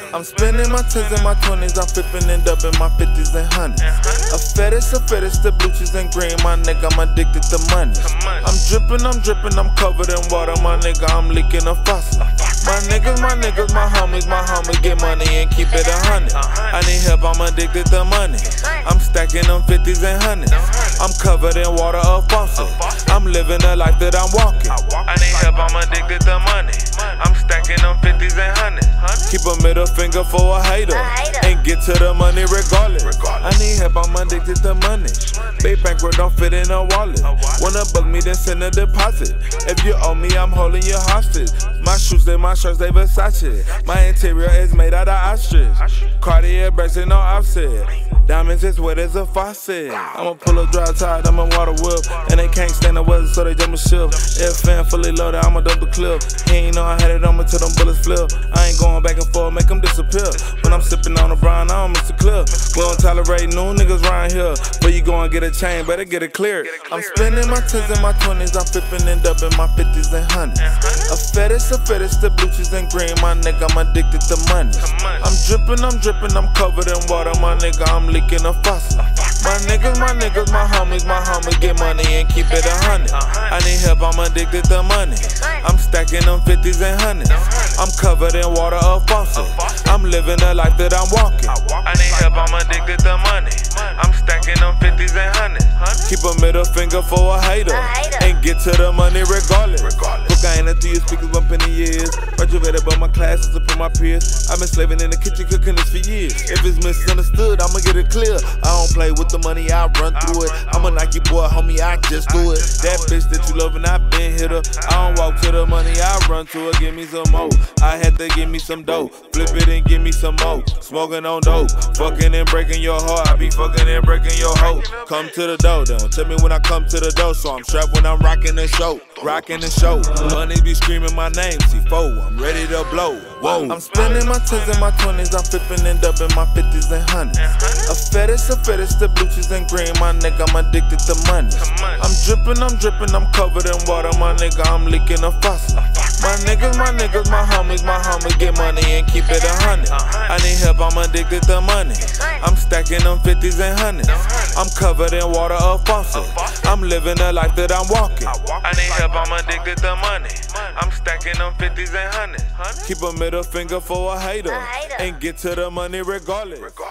I'm spending my 10s and my 20s, I'm flipping and dubbing my 50s and 100s. A fetish, the blue cheese and green, my nigga, I'm addicted to money. I'm dripping, I'm covered in water, my nigga, I'm leaking a faucet. My niggas, my homies get money and keep it 100. I need help, I'm addicted to money. I'm stacking them 50s and 100s. I'm covered in water of faucet. I'm living the life that I'm walking. I need help, I'm addicted to money. I'm stacking them 50s and 100s. Keep a middle finger for a hater and get to the money regardless. I need help, I'm addicted to money. Big bankroll don't fit in a wallet. Wanna bug me, then send a deposit. If you owe me, I'm holding you hostage. My shoes, my shirts, they Versace. My interior is made out of ostrich. Cartier bracelet, no offset. Diamonds as wet as a faucet. I'ma pull up dry tide, I'ma water whip. And they can't stand the weather, so they jump a ship. If fan fully loaded, I'ma dump the clip. He ain't know I had it on me till them bullets flip. I ain't going back and forth, make them disappear. When I'm sipping on the brine, I don't miss the clip. We don't tolerate new niggas round here. But you go and get a chain, better get it cleared. I'm spending my 10s and my 20s, I'm flipping and dubbing my 50s and 100s. A fetish, the blue cheese and green, my nigga, I'm addicted to money. I'm dripping, I'm covered in water, my nigga, I'm leaking a faucet. My niggas, my homies get money and keep it 100. I need help, I'm addicted to money. I'm stacking them 50s and 100s. I'm covered in water of faucet. I'm living the life that I'm walking. I need help, I'm addicted to money. I'm stacking them 50s and 100s. Keep a middle finger for a hater and get to the money regardless. Cocaine until your speakers bumping the years. Graduated by my classes up in my peers. I've been slaving in the kitchen cooking this for years. If it's misunderstood, I'ma get it clear. I don't play with the money, I run through it. I'm a Nike boy, homie, I just do it. That bitch that you loving, I been hit her. I don't walk to the money, I run to her. Give me some more. I had to give me some dough. Flip it and give me some more. Smoking on dope. Fucking and breaking your heart. I be fucking and breaking your hoe. Come to the door, don't tell me when I come to the door. So I'm strapped when I'm rocking the show. Rocking the show. Honey be screaming my name. C4, I'm ready to blow. Whoa. I'm spending my 10s and my 20s. I'm flipping and dubbing my 50s and 100s. A fetish, the blue cheese and green, my nigga, I'm addicted to money. I'm dripping, I'm covered in water, my nigga, I'm leaking a faucet. My niggas, my homies get money and keep it 100. I need help, I'm addicted to money. I'm stacking them 50s and 100s. I'm covered in water of faucet. I'm living the life that I'm walking. I need help, I'm addicted to money. I'm stacking them 50s and 100s. Keep a middle finger for a hater and get to the money regardless.